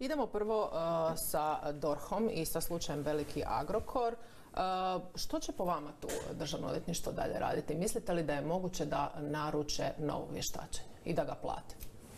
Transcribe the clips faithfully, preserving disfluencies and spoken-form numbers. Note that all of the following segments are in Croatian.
Idemo prvo uh, sa dorhom i sa slučajem Veliki Agrokor. Uh, što će po vama tu Državno odvjetništvo dalje raditi? Mislite li da je moguće da naruče novo vještačenje i da ga plate?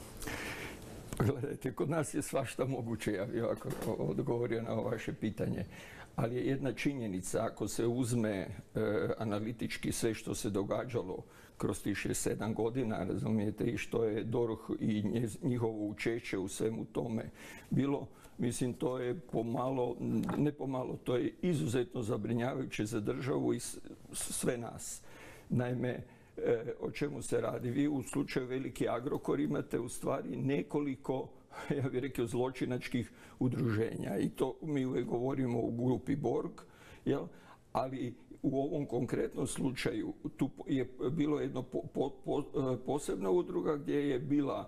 Gledajte, kod nas je svašta moguće, ja bih ovako odgovorio na ovo vaše pitanje. Ali je jedna činjenica, ako se uzme e, analitički sve što se događalo kroz tih šest sedam godina, razumijete, i što je DORH i njihovo učešće u svemu tome bilo, mislim, to je pomalo, ne pomalo, to je izuzetno zabrinjavajuće za državu i sve nas. Naime, E, o čemu se radi? Vi u slučaju Veliki Agrokor imate u stvari nekoliko, ja bih rekao, zločinačkih udruženja i to mi uvijek govorimo u grupi Borg, jel? Ali u ovom konkretnom slučaju tu je bilo jedno po, po, po, posebna udruga gdje je bila,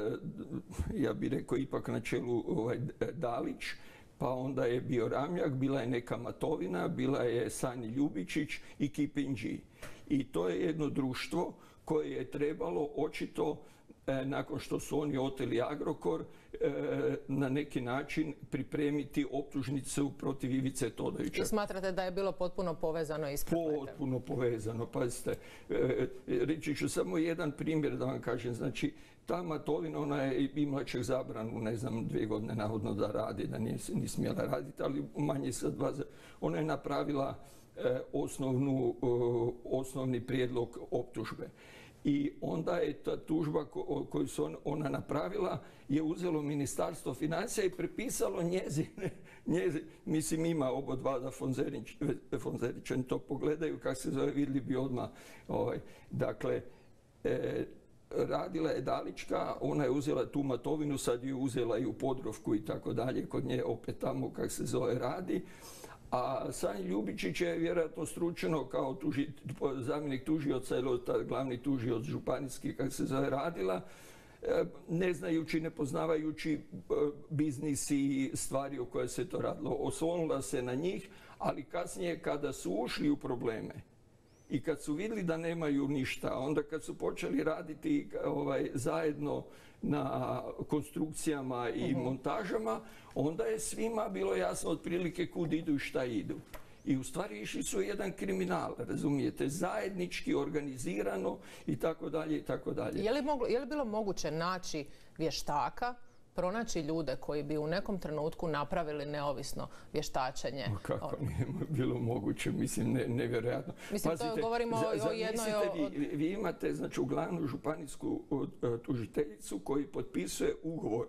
ja bih rekao, ipak na čelu ovaj, Dalić, pa onda je bio Ramljak, bila je neka Matovina, bila je Sani Ljubičić i Kipinđi. I to je jedno društvo koje je trebalo očito, e, nakon što su oni oteli Agrokor, e, na neki način pripremiti optužnicu protiv Ivice Todorića. I smatrate da je bilo potpuno povezano i s prepletom? Potpuno povezano, pazite. E, reći ću samo jedan primjer da vam kažem. Znači, ta Matovina, ona je imala čak zabranu, ne znam, dvije godine navodno da radi, da nije, nije smjela raditi, ali manje sad dva. Ona je napravila e, osnovnu, e, osnovni prijedlog optužbe. I onda je ta tužba ko, koju su on, ona napravila je uzelo Ministarstvo financija i prepisalo njezine, njezine mislim ima oba dva da Fonzerić, Fonzerićani to pogledaju, kako se zove, vidjeli bi odmah. Ovaj, dakle, e, radila je Dalićka, ona je uzela tu Matovinu, sad ju uzela i u Podravku i tako dalje, kod nje opet tamo, kako se zove, radi. A Sani Ljubičić je vjerojatno stručeno kao tuži, zamjenik tužioca ili glavni tužioc županijski, kako se zove, radila, ne znajući, ne poznavajući biznis i stvari o koje se to radilo. Oslonila se na njih, ali kasnije kada su ušli u probleme i kad su vidjeli da nemaju ništa, onda kad su počeli raditi ovaj, zajedno na konstrukcijama i uh-huh. montažama, onda je svima bilo jasno otprilike kud idu i šta idu. I u stvari išli su jedan kriminal, razumijete, zajednički, organizirano i tako dalje i tako dalje. Je li moglo, je li bilo moguće naći vještaka, pronaći ljude koji bi u nekom trenutku napravili neovisno vještačenje? O, kako nije bilo moguće, mislim, ne, nevjerojatno. Mislim, Pazite, to govorimo za, o jednoj... Vi, vi, vi imate, znači, u glavnu županijsku tužiteljicu koji potpisuje ugovor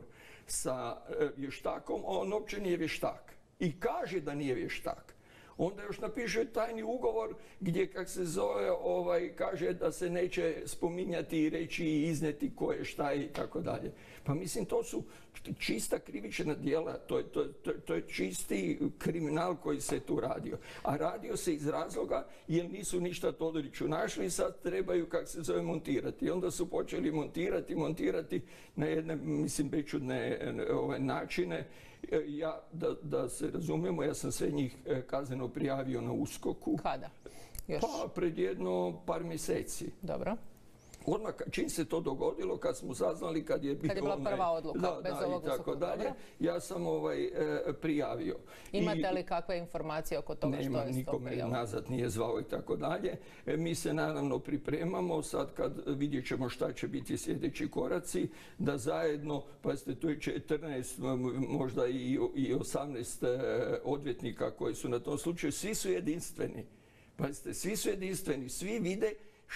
sa vještakom, a on uopće nije vještak. I kaže da nije vještak. Onda još napiše tajni ugovor gdje, kak se zove, ovaj, kaže da se neće spominjati i reći i izneti ko je, šta je i tako dalje. Pa mislim, to su čista krivična djela, to je, to, to, to je čisti kriminal koji se tu radio. A radio se iz razloga jer nisu ništa Todoriću našli i sad trebaju, kak se zove, montirati. I onda su počeli montirati, montirati na jedne, mislim, bečudne ove, načine. Ja, da, da se razumijemo, ja sam sve njih kazneno prijavio na uskoku. Kada? Još? Pa pred jedno par mjeseci. Dobro. Odmah čim se to dogodilo, kad smo saznali, kad je, kad je bila prva odluka, da, bez da, ovog i tako dalje, ja sam ovaj, e, prijavio. Imate I, li kakve informacije oko toga nema, što je niko me nazad nije zvao i tako dalje. E, mi se naravno pripremamo, sad kad vidjet ćemo šta će biti sljedeći koraci, da zajedno, pazite, tu je četrnaest, možda i, i osamnaest e, odvjetnika koji su na tom slučaju, svi su jedinstveni. Pazite, svi su jedinstveni, svi vide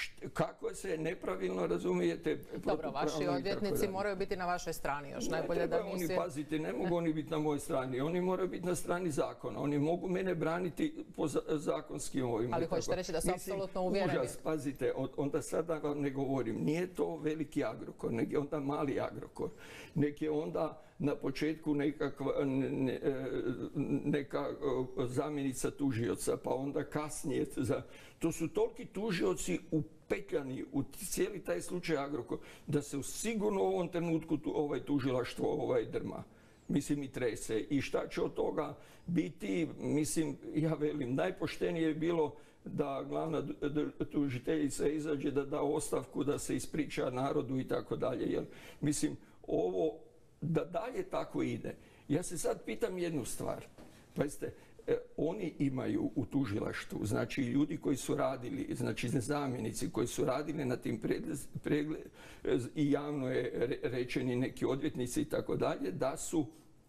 kako se nepravilno, razumijete. Dobro, vaši odvjetnici moraju biti na vašoj strani još. Najbolje da oni, se... pazite, ne mogu oni biti na mojoj strani. Oni moraju biti na strani zakona. Oni mogu mene braniti po zakonskim ovim. Ali hoćete reći da su apsolutno uvjereni. Užas, pazite, onda sada vam ne govorim. Nije to Veliki Agrokor, nek je onda Mali Agrokor. Nek je onda na početku nekakva, ne, neka zamjenica tužioca, pa onda kasnije. Za... To su toliki tužioci upetljani u cijeli taj slučaj Agrokor, da se sigurno u ovom trenutku tu, ovaj tužilaštvo ovaj drma. Mislim, i trese. I šta će od toga biti, mislim, ja velim, najpoštenije je bilo da glavna tužiteljica izađe, da da ostavku, da se ispriča narodu i tako dalje. Jer, mislim, ovo, da dalje tako ide, Ja se sad pitam jednu stvar. Pazite, oni imaju u tužilaštvu, znači ljudi koji su radili, znači zamjenici koji su radili na tim pregled i javno je rečeni neki odvjetnici i tako dalje, da su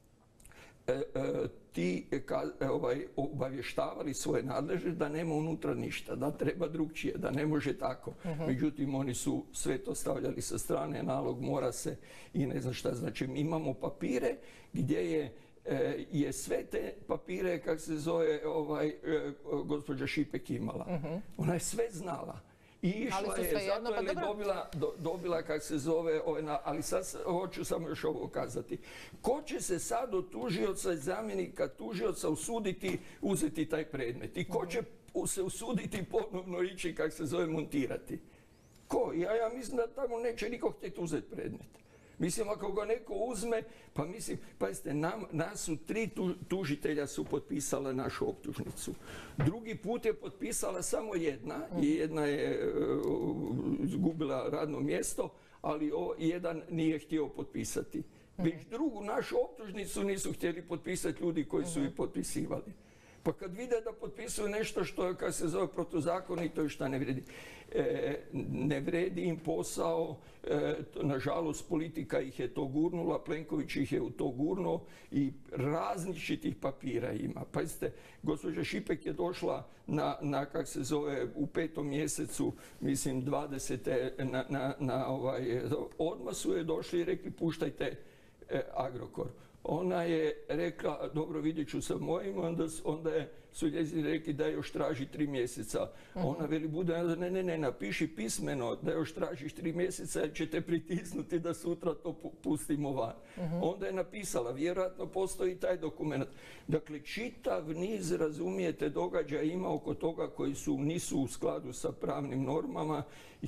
e, e, ti ka, ovaj, obavještavali svoje nadležne da nema unutra ništa, da treba drugčije, da ne može tako. Uh-huh. Međutim, oni su sve to stavljali sa strane, nalog mora se i ne znam šta. Znači, imamo papire gdje je je sve te papire, kak se zove, ovaj, gospođa Šipek imala. Uh-huh. Ona je sve znala. I išla je, zato jedno, pa je dobila, do, dobila, kak se zove, ovaj, na, ali sad hoću samo još ovo kazati. Ko će se sad od tužioca i zamjenika tužioca usuditi uzeti taj predmet? I ko će se usuditi ponovno ići, kak se zove, montirati? Ko? Ja, ja mislim da tamo neće niko htjeti uzeti predmet. Mislim, ako ga neko uzme, pa mislim, pazite, nam, nas su tri tu, tužitelja su potpisala našu optužnicu. Drugi put je potpisala samo jedna i jedna je izgubila uh, radno mjesto, ali o, jedan nije htio potpisati. Već drugu našu optužnicu nisu htjeli potpisati ljudi koji su ih potpisivali. Pa kad vide da potpisuju nešto što je, kad se zove, protuzakonito i šta ne vredi. E, ne vredi im posao, e, nažalost politika ih je to gurnula, Plenković ih je u to gurnuo i različitih papira ima. Pazite, gospođa Šipek je došla na, na kak se zove, u petom mjesecu, mislim, dvadesete na, na, na ovaj, odmah su je došli i rekli puštajte e, Agrokor. Ona je rekla, dobro, vidjet ću sa mojim, onda, onda je, su njezini rekli da još traži tri mjeseca. Uh-huh. Ona veli, bude, ne, ne, ne, napiši pismeno da još tražiš tri mjeseca jer će te pritisnuti da sutra to pustimo van. Uh-huh. Onda je napisala, vjerojatno postoji taj dokument. Dakle, čitav niz, razumijete, događaja ima oko toga koji su, nisu u skladu sa pravnim normama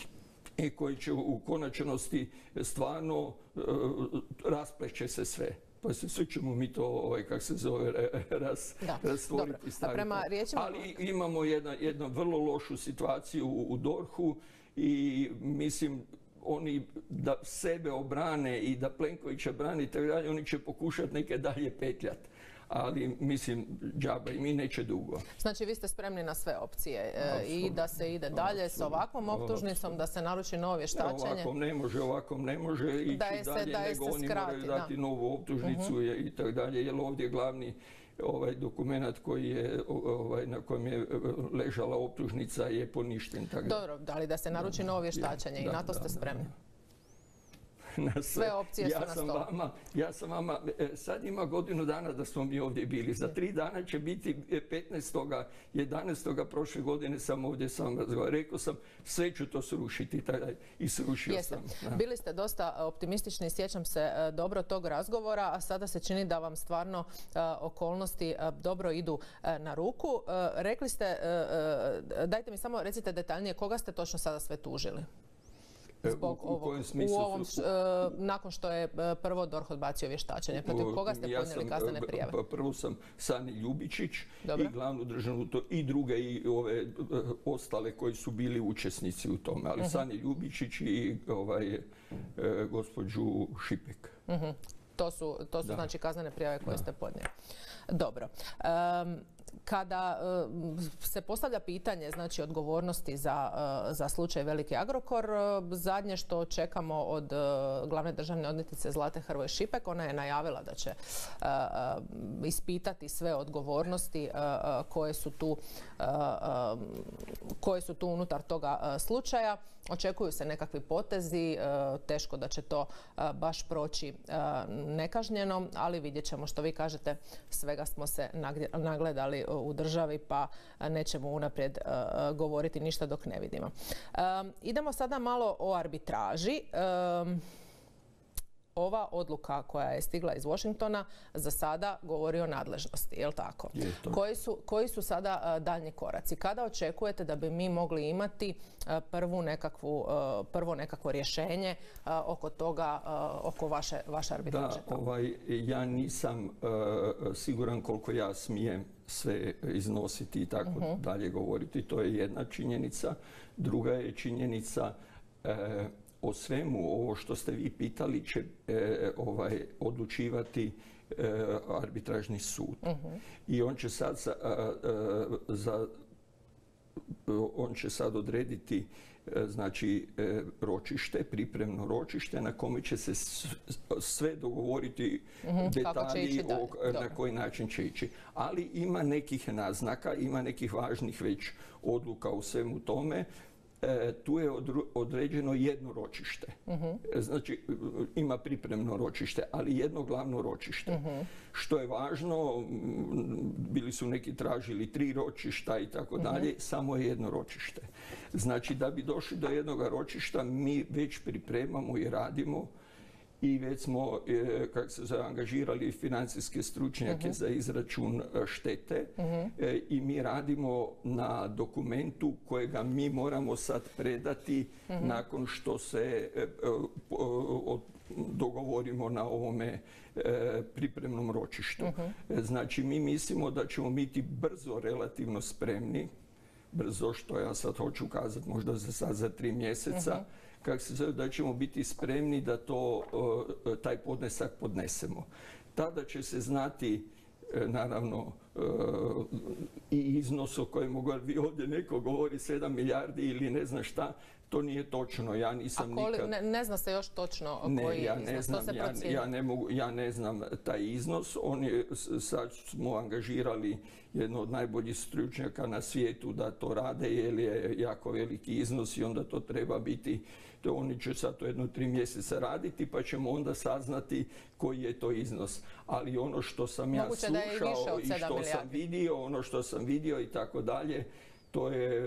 i koji će u konačnosti stvarno uh, raspleće se sve. Pa sve ćemo mi to, ovaj, kak se zove, raz, rastvoriti i staviti. Riječima... Ali imamo jedna, jednu vrlo lošu situaciju u, u DORH-u i mislim, oni da sebe obrane i da Plenkovića brani, tako dalje, oni će pokušati neke dalje petljati. Ali mislim, džaba i mi neće dugo. Znači vi ste spremni na sve opcije e, i da se ide dalje s ovakvom optužnicom, da se naruči novo vještačenje? Ovakom ne može, ovakom ne može ići dalje, se, nego oni skrati, moraju dati da. novu optužnicu uh-huh. i tako dalje, jer ovdje je glavni ovaj dokument koji je, ovaj, na kojem je ležala optužnica je poništen. Tako Dobro, da li da se naruči novo vještačenje ja, i da, na to ste spremni? Da, da. Sve opcije ja su na sam stolu. Vama, ja sam vama, sad ima godinu dana da smo mi ovdje bili. Za tri dana će biti petnaestog jedanaestog prošle godine sam ovdje sam razgovarao. Rekao sam, sve ću to srušiti tada i srušio Jeste. sam. Da. Bili ste dosta optimistični, sjećam se dobro tog razgovora, a sada se čini da vam stvarno uh, okolnosti uh, dobro idu uh, na ruku. Uh, rekli ste, uh, dajte mi samo recite detaljnije, koga ste točno sada sve tužili? Zbog u, u ovog, u ovom, su... uh, nakon što je prvo DORH odbacio vještačenje, protiv koga ste ja podnijeli kaznene prijave? Prvo sam Sani Ljubičić Dobro. i glavnu državnu to, i druge i ove uh, ostale koji su bili učesnici u tome, ali uh-huh. Sani Ljubičić i ovaj, uh, gospođu Šipek. Uh-huh. To su, to su znači kaznene prijave koje da. ste podnijeli. Dobro. Um, Kada uh, se postavlja pitanje znači odgovornosti za, uh, za slučaj Veliki Agrokor, uh, zadnje što čekamo od uh, glavne državne odvjetnice Zlate Hrvoj Šipek, ona je najavila da će uh, uh, ispitati sve odgovornosti uh, uh, koje su tu, uh, uh, koje su tu unutar toga uh, slučaja. Očekuju se nekakvi potezi, uh, teško da će to uh, baš proći uh, nekažnjeno, ali vidjet ćemo, što vi kažete, svega smo se nagledali u državi, pa nećemo unaprijed uh, govoriti ništa dok ne vidimo. Um, idemo sada malo o arbitraži. Um, ova odluka koja je stigla iz Washingtona za sada govori o nadležnosti, je li tako? Je to. Koji su, koji su sada uh, daljnji koraci? Kada očekujete da bi mi mogli imati uh, prvu nekakvu, uh, prvo nekakvo rješenje uh, oko toga, uh, oko vaše, vaše arbitraže? Da, ovaj, ja nisam uh, siguran koliko ja smijem sve iznositi i tako uh-huh. dalje govoriti. To je jedna činjenica. Druga je činjenica uh, o svemu ovo što ste vi pitali će ovaj, odlučivati arbitražni sud. Uh-huh. I on će sad za, za on će sad odrediti znači ročište, pripremno ročište na kome će se sve dogovoriti uh-huh. detalji o, na koji način će ići. Ali ima nekih naznaka, ima nekih važnih već odluka u svemu tome. E, tu je određeno jedno ročište. Uh-huh. Znači, ima pripremno ročište, ali jedno glavno ročište. Uh-huh. Što je važno, bili su neki tražili tri ročišta i tako dalje, samo je jedno ročište. Znači, da bi došli do jednog ročišta, mi već pripremamo i radimo i već smo, e, kako se zove, angažirali financijske stručnjake uh-huh. za izračun štete uh-huh. e, i mi radimo na dokumentu kojega mi moramo sad predati uh-huh. nakon što se e, o, o, dogovorimo na ovome e, pripremnom ročištu. Uh-huh. Znači, mi mislimo da ćemo biti brzo relativno spremni, brzo što ja sad hoću kazati, možda za sad za tri mjeseca, uh-huh. kako se zove, da ćemo biti spremni da to, taj podnesak podnesemo. Tada će se znati, naravno, i iznos o kojemu vi ovdje neko govori, sedam milijardi ili ne znam šta, to nije točno. Ja nisam A koli, nikad... ne, ne zna se još točno ne, koji ja iznos, ne znam, to se ja, ja, ne mogu, ja ne znam taj iznos. On je, sad smo angažirali jedno od najboljih stručnjaka na svijetu da to rade, jer je jako veliki iznos i onda to treba biti, to oni će sad to jedno tri mjeseca raditi, pa ćemo onda saznati koji je to iznos. Ali ono što sam ja Moguće slušao i, i što milijardi. sam vidio, ono što sam vidio i tako dalje, to je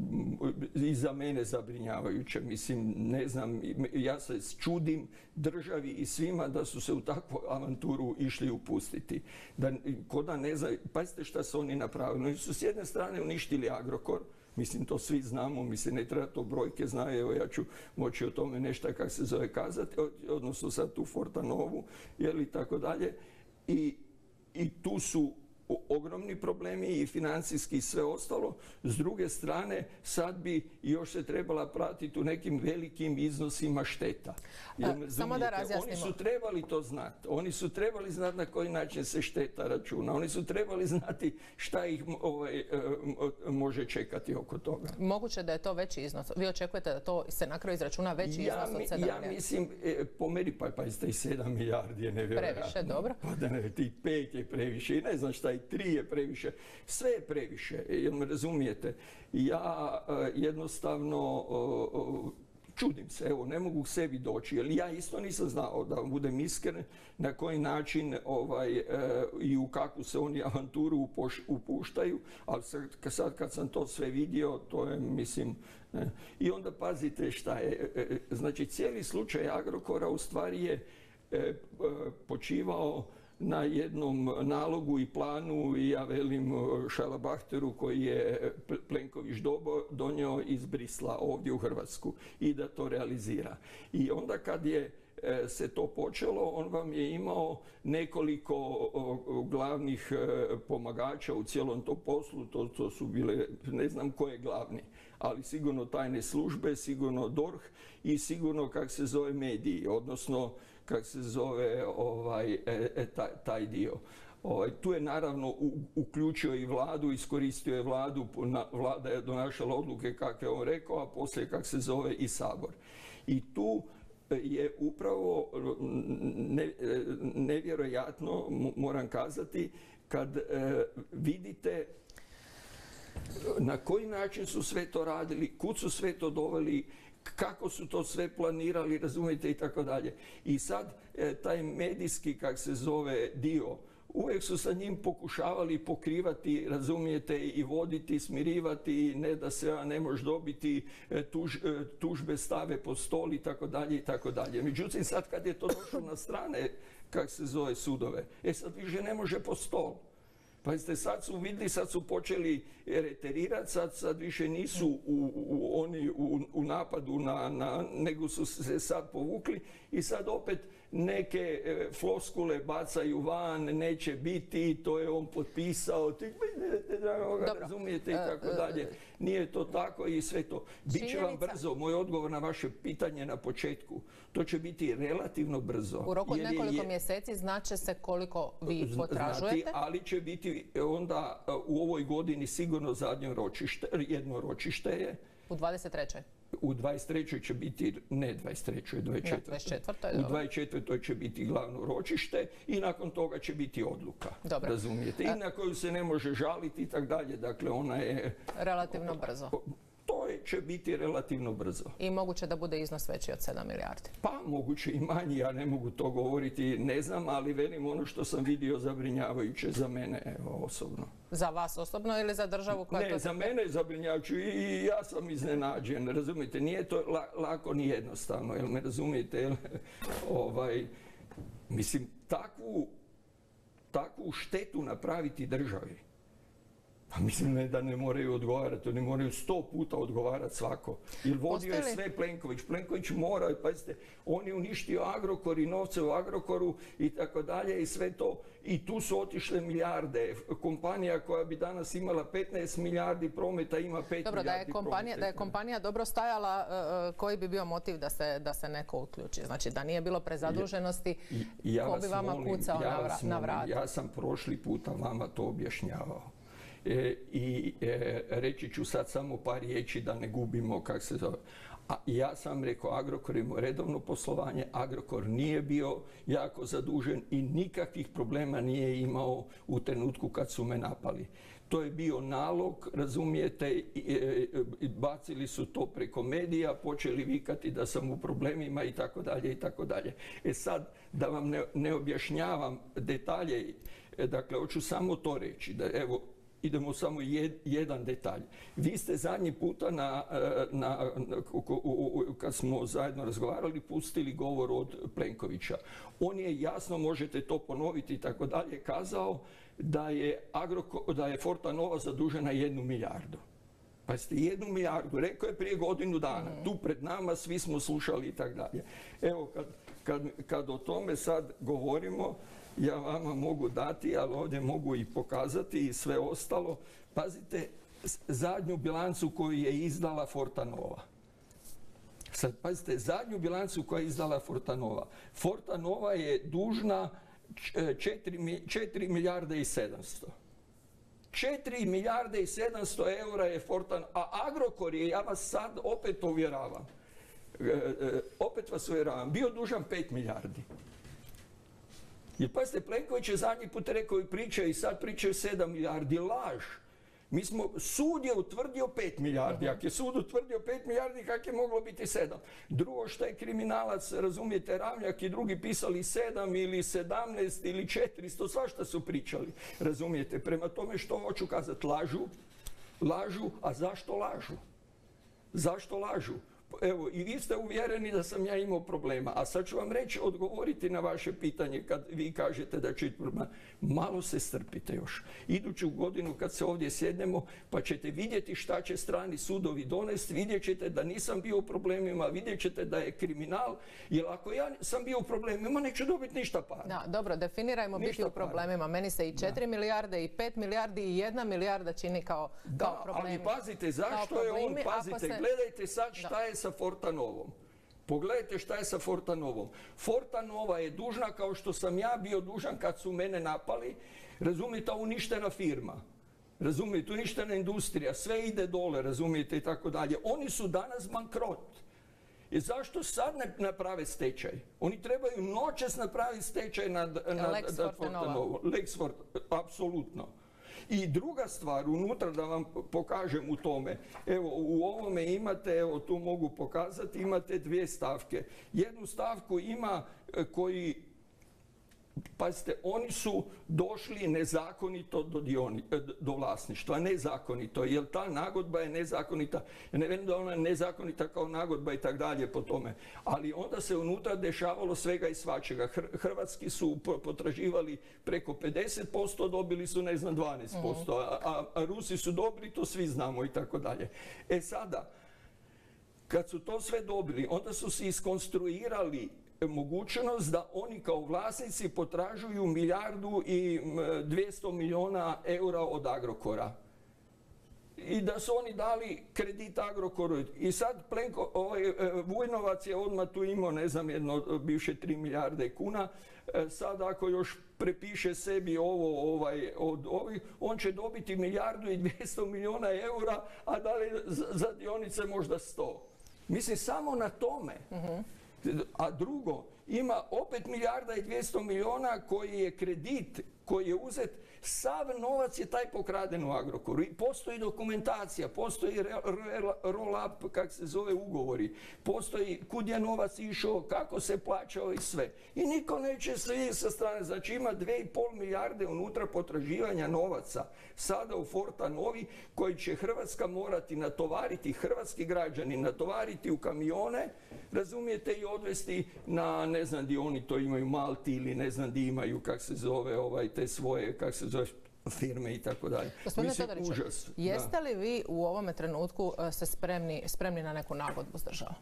i za mene zabrinjavajuće. Mislim, ne znam, ja se čudim državi i svima da su se u takvu avanturu išli upustiti. Da, ko da ne zna, pazite šta su oni napravili. Oni su s jedne strane uništili Agrokor, mislim, to svi znamo, mislim, ne treba to brojke znaju, evo ja ću moći o tome nešto, kako se zove, kazati, odnosno sad tu Fortanovu, jel, i tako dalje. I, i tu su ogromni problemi i financijski i sve ostalo. S druge strane, sad bi još se trebala pratiti u nekim velikim iznosima šteta. A, samo da razjasnimo. Oni su trebali to znati. Oni su trebali znati na koji način se šteta računa. Oni su trebali znati šta ih ovaj, može čekati oko toga. Moguće da je to veći iznos. Vi očekujete da to se na kraju izračuna veći ja, iznos od sedam ja milijardi? Ja mislim, po meni, pa, pa i sedam milijardi je nevjerojatno. Previše, dobro. Pa da ne, ti pet je previše i ne znam šta, i tri je previše. Sve je previše, jel me razumijete? Ja uh, jednostavno uh, uh, čudim se, evo, ne mogu sebi doći, jer ja isto nisam znao, da budem iskren, na koji način ovaj, uh, i u kakvu se oni avanturu upoš, upuštaju, ali sad, sad kad sam to sve vidio, to je, mislim, ne. I onda pazite šta je, znači cijeli slučaj Agrokora u stvari je e, počivao na jednom nalogu i planu, i ja velim šalabahteru koji je Plenković donio iz Brisla ovdje u Hrvatsku i da to realizira. I onda kad je se to počelo, on vam je imao nekoliko glavnih pomagača u cijelom tom poslu, to, to su bile, ne znam ko je glavni, ali sigurno tajne službe, sigurno D O R H i sigurno, kak se zove, mediji, odnosno kak se zove ovaj, e, taj, taj dio. Ovaj, tu je naravno u, uključio i vladu, iskoristio je vladu, vlada je donašala odluke kako je on rekao, a poslije, kak se zove, i Sabor. I tu je upravo ne, nevjerojatno, moram kazati, kad e, vidite na koji način su sve to radili, kud su sve to doveli, kako su to sve planirali, razumijete, i tako dalje. I sad e, taj medijski, kak se zove, dio, uvijek su sa njim pokušavali pokrivati, razumijete, i voditi, smirivati, ne da se ne može dobiti, tuž, tužbe stave po stol i tako dalje i tako dalje. Međutim, sad kad je to došlo na strane, kak se zove, sudove, e sad više ne može po stol. Pa ste sad su vidjeli, sad su počeli reterirati, sad, sad više nisu u, u, oni u, u napadu, na, na, nego su se sad povukli i sad opet neke e, floskule bacaju van, neće biti, to je on potpisao. razumijete i tako dalje. Nije to tako i sve to. Biće vam brzo, moj odgovor na vaše pitanje na početku, to će biti relativno brzo. U roku od nekoliko mjeseci znaće se koliko vi potražujete? Znati, ali će biti onda u ovoj godini sigurno zadnje ročište, jedno ročište je. U dvadeset trećoj U dvadeset trećoj će biti, ne dvadeset trećoj, dvadeset četvrtoj U dvadeset četvrtoj će biti glavno ročište i nakon toga će biti odluka. Dobro. Razumijete? I na koju se ne može žaliti i tako dalje. Dakle, ona je... Relativno brzo. To će biti relativno brzo. I moguće da bude iznos veći od sedam milijardi? Pa moguće i manji, ja ne mogu to govoriti, ne znam, ali velim ono što sam vidio zabrinjavajuće za mene, evo, osobno. Za vas osobno ili za državu koja... Ne, za mene je zabrinjavajuće i ja sam iznenađen, razumijete, nije to lako ni jednostavno, jel me razumijete, jel, ovaj, mislim, takvu, takvu štetu napraviti državi. Pa mislim da ne moraju odgovarati, oni moraju sto puta odgovarati svako. Jer vodio je sve Plenković. Plenković mora, pazite, on je uništio Agrokor i novce u Agrokoru i tako dalje i sve to. I tu su otišle milijarde. Kompanija koja bi danas imala petnaest milijardi prometa ima pet dobro, milijardi da prometa. Da je kompanija dobro stajala, koji bi bio motiv da se, da se neko uključi? Znači da nije bilo prezaduženosti, ja, ko bi vama molim, kucao ja na, na vrata? Ja sam prošli puta vama to objašnjavao. E, I e, reći ću sad samo par riječi da ne gubimo kak se zove. A ja sam rekao, Agrokor ima redovno poslovanje, Agrokor nije bio jako zadužen i nikakvih problema nije imao u trenutku kad su me napali. To je bio nalog, razumijete, i, e, bacili su to preko medija, počeli vikati da sam u problemima i tako dalje i tako dalje. E sad, da vam ne, ne objašnjavam detalje, dakle, hoću samo to reći, da evo, idemo samo jed, jedan detalj. Vi ste zadnji puta, na, na, na, kad smo zajedno razgovarali, pustili govor od Plenkovića. On je jasno, možete to ponoviti i tako dalje, kazao da je, Agroko, da je Fortanova zadužena jednu milijardu. Pa ste jednu milijardu, rekao je prije godinu dana, mm. tu pred nama, svi smo slušali i tako dalje. Evo, kad, kad, kad o tome sad govorimo, ja vama mogu dati, ali ovdje mogu i pokazati i sve ostalo. Pazite, zadnju bilancu koju je izdala Fortanova. Sad, pazite, zadnju bilancu koju je izdala Fortanova. Fortanova je dužna četiri milijarde i sedamsto. četiri milijarde i sedamsto eura je Fortan, a Agrokor je, ja vas sad opet uvjeravam, opet vas uvjeravam, bio dužan pet milijardi. Jer pazite, Plenković je zadnji put rekao i priča i sad pričaju sedam milijardi, laž. Mi smo, sud je utvrdio pet milijardi, ako je sud utvrdio pet milijardi, kak je moglo biti sedam? Drugo, što je kriminalac, razumijete, Ramljak i drugi pisali sedam ili sedamnaest ili četiristo, svašta su pričali, razumijete. Prema tome, što hoću kazati, lažu, lažu, a zašto lažu? Zašto lažu? Evo, i vi ste uvjereni da sam ja imao problema, a sad ću vam reći, odgovoriti na vaše pitanje kad vi kažete da će biti problema. Malo se strpite još. Iduću godinu kad se ovdje sjednemo, pa ćete vidjeti šta će strani sudovi donesti, vidjet ćete da nisam bio u problemima, vidjet ćete da je kriminal, jer ako ja sam bio u problemima, neću dobiti ništa para. Da, dobro, definirajmo ništa biti u problemima. Para. Meni se i četiri milijarde i pet milijardi i jedna milijarda čini kao, da, kao problemi. Ali pazite, zašto je on, pazite, se... gledajte sad šta da. je sa Fortanovom. Pogledajte šta je sa Fortanovom. Fortanova je dužna kao što sam ja bio dužan kad su mene napali. Razumijete, uništena firma. Razumijete, uništena industrija. Sve ide dole, razumijete, i tako dalje. Oni su danas bankrot. I zašto sad ne naprave stečaj? Oni trebaju noćas napraviti stečaj nad, nad, Lex nad Fortanovom. Lex Fortanova, apsolutno. I druga stvar, unutra da vam pokažem u tome, evo u ovome imate, evo tu mogu pokazati, imate dvije stavke. Jednu stavku ima koji, pazite, oni su došli nezakonito do, dioni, do vlasništva, nezakonito, jer ta nagodba je nezakonita, ne vjerujem da ona je nezakonita kao nagodba i tak dalje po tome, ali onda se unutra dešavalo svega i svačega. Hrvatski su potraživali preko pedeset posto, dobili su ne znam dvanaest posto, a, a, a Rusi su dobili, to svi znamo i tako dalje. E sada, kad su to sve dobili, onda su se iskonstruirali mogućnost da oni kao vlasnici potražuju milijardu i dvjesto milijuna eura od Agrokora. I da su oni dali kredit Agrokoru. I sad Plenko, ovaj, Vujnovac je odmah tu imao, ne znam, jedno bivše tri milijarde kuna. Sad ako još prepiše sebi ovo ovaj, od ovih, on će dobiti milijardu i dvjesto milijuna eura, a dalje za dionice možda sto. Mislim, samo na tome. Uh-huh. A drugo, ima opet milijarda i dvjesto milijuna koji je kredit, koji je uzet, sav novac je taj pokraden u Agrokoru. I postoji dokumentacija, postoji roll-up, kak se zove, ugovori, postoji kud je novac išao, kako se plaćao i sve. I niko neće svi sa strane, znači ima dvije i pol milijarde unutra potraživanja novaca sada u Fortanovi koji će Hrvatska morati natovariti, hrvatski građani natovariti u kamione, razumijete, i odvesti na, ne znam di oni to imaju, Malti ili ne znam di imaju, kak se zove, ovaj, te svoje, kak se zove, firme i tako dalje. Gospodine Todoriću, jeste li vi u ovome trenutku se spremni, spremni na neku nagodbu s državom?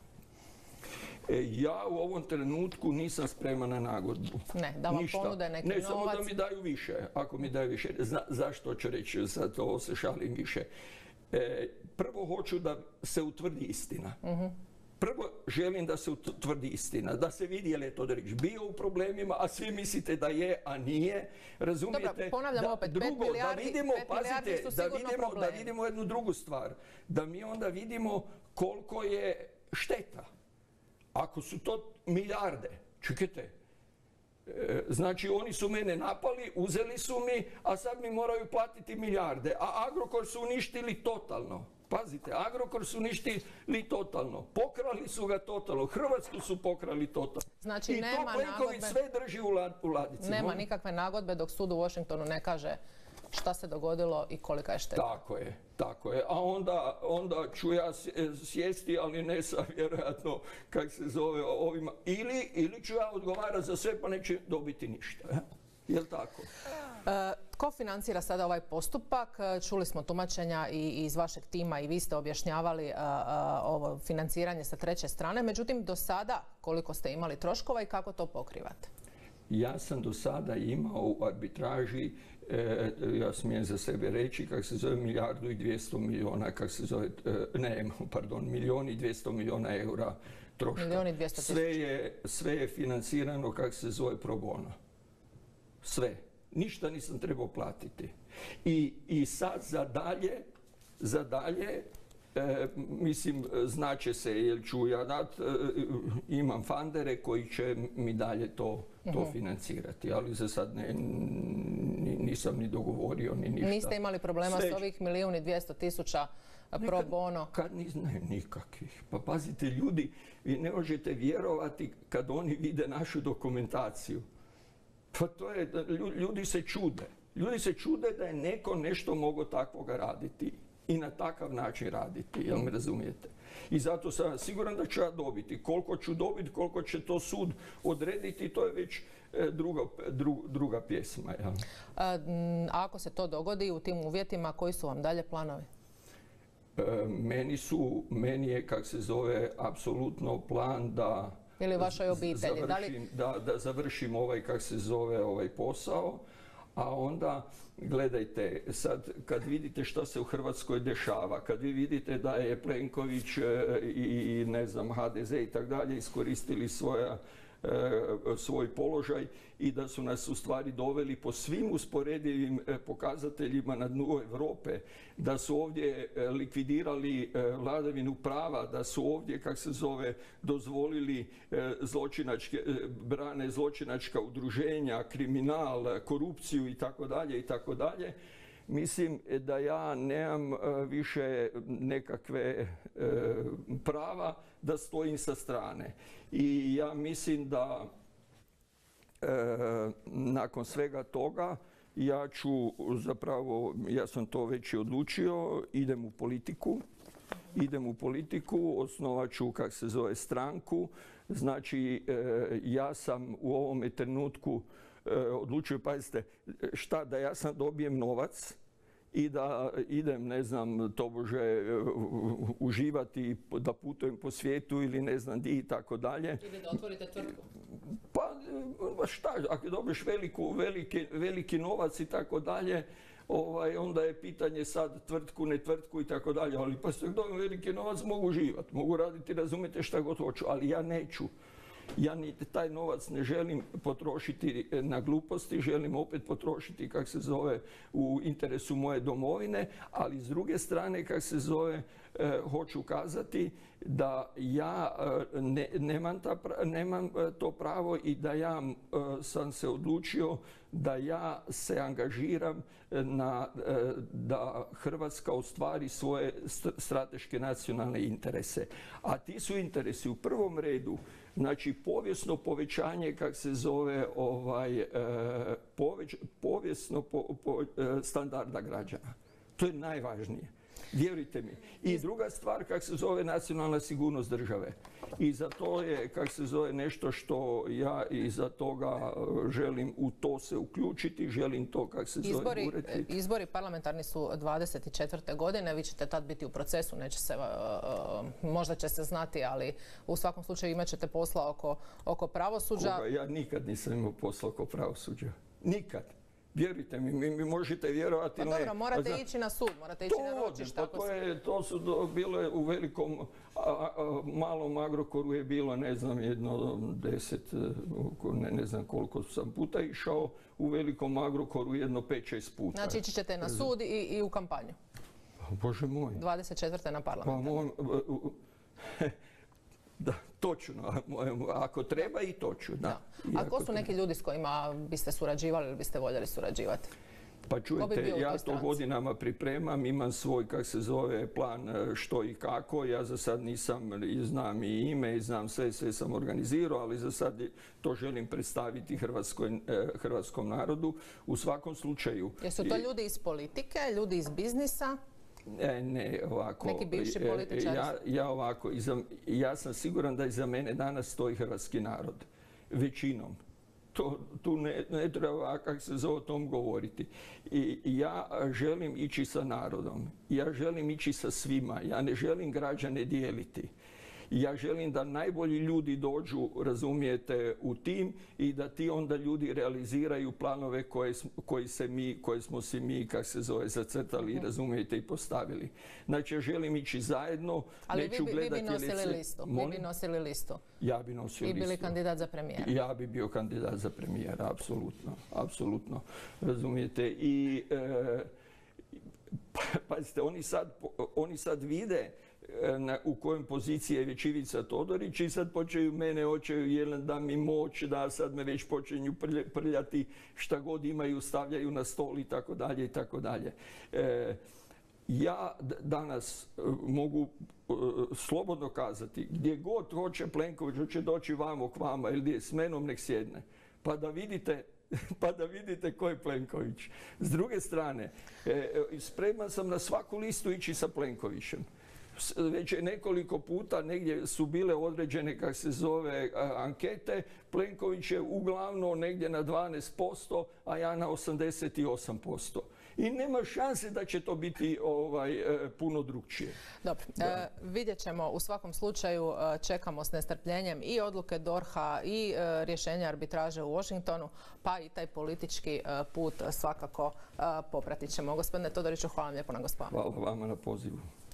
E, ja u ovom trenutku nisam spreman na nagodbu. Ne, da vam Ništa. Ponude neki ne, novac? Ne, samo da mi daju više. Ako mi daju više. Zna, zašto ću reći, sad ovo se šalim više. E, prvo hoću da se utvrdi istina. Uh-huh. Prvo želim da se utvrdi istina, da se vidi je li je Todorić bio u problemima, a svi mislite da je, a nije. Razumijete? Dobro, ponavljam da, opet, drugo, pet milijardi, da vidimo, pet milijardi pazite, su da sigurno vidimo, problemi. Da vidimo jednu drugu stvar. Da mi onda vidimo koliko je šteta. Ako su to milijarde, čekajte, znači oni su mene napali, uzeli su mi, a sad mi moraju platiti milijarde. A Agrokor su uništili totalno. Pazite, Agrokor su uništili totalno. Pokrali su ga totalno. Hrvatsku su pokrali totalno. Znači, I nema to Plenković sve drži u ladici. Nema nikakve nagodbe dok sud u Washingtonu ne kaže šta se dogodilo i kolika je šteta. Tako je, tako je. A onda, onda ću ja sjesti, ali ne sa vjerojatno, kak se zove, ovima. Ili, ili ću ja odgovarati za sve pa neće dobiti ništa. Ja? Jel' tako? E, tko financira sada ovaj postupak? Čuli smo tumačenja i iz vašeg tima i vi ste objašnjavali a, a, ovo financiranje sa treće strane. Međutim, do sada koliko ste imali troškova i kako to pokrivate? Ja sam do sada imao u arbitraži, e, ja smijem za sebe reći, kak se zove milijardu i dvjesto milijuna, kak se zove, e, ne, pardon, milijun i dvjesto milijuna eura troška. Milijun i dvjesto tisuća. Sve je, sve je financirano, kak se zove, pro bono. Sve. Ništa nisam trebao platiti. I, i sad za dalje, za dalje, e, mislim, znaće se, jer ću ja dat, e, imam fundere koji će mi dalje to, to uh-huh. financirati, ali za sad ne, nisam ni dogovorio ni ništa. Niste imali problema Sve... s ovih milijun i dvjesto tisuća pro bono? Kad, ne, nikakvih. Pa pazite, ljudi, vi ne možete vjerovati kad oni vide našu dokumentaciju. Pa to je, ljudi se čude. Ljudi se čude da je neko nešto mogao takvoga raditi i na takav način raditi, jel me razumijete? I zato sam siguran da ću ja dobiti. Koliko ću dobiti, koliko će to sud odrediti, to je već druga, druga, druga pjesma. Jel? A, ako se to dogodi u tim uvjetima, koji su vam dalje planovi? E, meni su, meni je, kak se zove, apsolutno plan da ili vašoj obitelji. Završim, da, li... da, da završim ovaj, kak se zove, ovaj posao, a onda, gledajte, sad kad vidite što se u Hrvatskoj dešava, kad vi vidite da je Plenković i, i ne znam, ha de ze i tak dalje iskoristili svoja svoj položaj i da su nas u stvari doveli po svim usporedivim pokazateljima na dnu Europe, da su ovdje likvidirali vladavinu prava, da su ovdje, kak se zove, dozvolili zločinačke, brane zločinačka udruženja, kriminal, korupciju i tako dalje i tako dalje. Mislim da ja nemam više nekakve prava da stojim sa strane. I ja mislim da nakon svega toga ja ću zapravo, ja sam to već i odlučio, idem u politiku. Idem u politiku, osnovat ću, kak se zove, stranku. Znači, ja sam u ovome trenutku odlučio, pazite, šta, da ja sam dobijem novac i da idem, ne znam, tobože uživati, da putujem po svijetu ili ne znam di i tako dalje. Ili da otvorite tvrtku. Pa šta, ako dobiješ veliku, veliki, veliki novac i tako dalje, ovaj, onda je pitanje sad tvrtku, ne tvrtku i tako dalje. Ali pa što dobijem veliki novac mogu uživati, mogu raditi, razumijete, šta god hoću, ali ja neću. Ja ni taj novac ne želim potrošiti na gluposti, želim opet potrošiti, kak se zove, u interesu moje domovine, ali s druge strane, kak se zove, eh, hoću kazati da ja eh, ne, nemam, ta, nemam eh, to pravo i da ja eh, sam se odlučio da ja se angažiram na, eh, da Hrvatska ostvari svoje strateške nacionalne interese. A ti su interesi u prvom redu, znači povijesno povećanje, kak se zove, ovaj, eh, poveć, povijesno po, po, eh, standarda građana. To je najvažnije. Vjerujte mi. I druga stvar, kak se zove, nacionalna sigurnost države. I za to je, kak se zove, nešto što ja iza toga želim u to se uključiti, želim to, kak se zove, izbori, ureti. Izbori parlamentarni su dvadeset četvrte godine, vi ćete tad biti u procesu, neće se, uh, možda će se znati, ali u svakom slučaju imat ćete posla oko, oko pravosuđa. Koga? Ja nikad nisam imao posla oko pravosuđa. Nikad. Vjerujte mi, mi, mi možete vjerovati ili pa ne. dobro, morate Zna... ići na sud, morate ići to, na ročište. Pa to, je, to su do, bile u velikom, a, a, malom Agrokoru je bilo, ne znam, jedno deset, ne, ne znam koliko sam puta išao, u velikom Agrokoru jedno pet, šest puta. Znači ići ćete na sud i, i u kampanju? Bože moj. dvadeset četvrte na parlamentarnu. Pa moj, da, točno. Ako treba i to ću. Da. Da. A ko su neki ljudi s kojima biste surađivali ili biste voljeli surađivati? Pa čujte, ja to godinama pripremam, imam svoj, kak se zove, plan što i kako. Ja za sad nisam, znam i ime i znam sve, sve sam organizirao, ali za sad to želim predstaviti hrvatskoj, hrvatskom narodu. U svakom slučaju... Jesu to ljudi iz politike, ljudi iz biznisa? Ne, ne, ovako. Neki bivši političari? Ja, ja ovako, iza, ja sam siguran da iza mene danas stoji hrvatski narod. Većinom. To, tu ne, ne treba, kako se zove, o tom govoriti. I ja želim ići sa narodom. Ja želim ići sa svima. Ja ne želim građane dijeliti. Ja želim da najbolji ljudi dođu, razumijete, u tim i da ti onda ljudi realiziraju planove koje, koji se mi, koje smo si mi, kako se zove, zacrtali, uh-huh. razumijete, i postavili. Znači, ja želim ići zajedno, ali neću vi, gledati... Ali vi bi nosili lice. listu. Molim? Vi bi nosili listu. Ja bi nosio listu. I bili kandidat za premijera. Ja bi bio kandidat za premijera, apsolutno. Apsolutno. Razumijete? I... E, pazite, oni sad, oni sad vide na, u kojem poziciji je već Ivica Todorić i sad počeju mene, hoćeju jedan da mi moć, da sad me već počinju prljati, šta god imaju, stavljaju na stol i tako dalje i tako dalje. Ja danas mogu slobodno kazati, gdje god hoće Plenković, hoće doći vamo k vama ili gdje s menom, nek sjedne. Pa da vidite pa da vidite ko je Plenković. S druge strane, spreman sam na svaku listu ići sa Plenkovićem. Već je nekoliko puta negdje su bile određene, kak se zove, ankete. Plenković je uglavnom negdje na dvanaest posto, a ja na osamdeset osam posto. I nema šanse da će to biti ovaj, puno drugčije. Dobro, e, vidjet ćemo u svakom slučaju, čekamo s nestrpljenjem i odluke D O R H-a i e, rješenja arbitraže u Washingtonu, pa i taj politički e, put svakako e, popratit ćemo. Gospodine Todoriću, hvala vam lijepo na gospođu. Hvala vama na pozivu.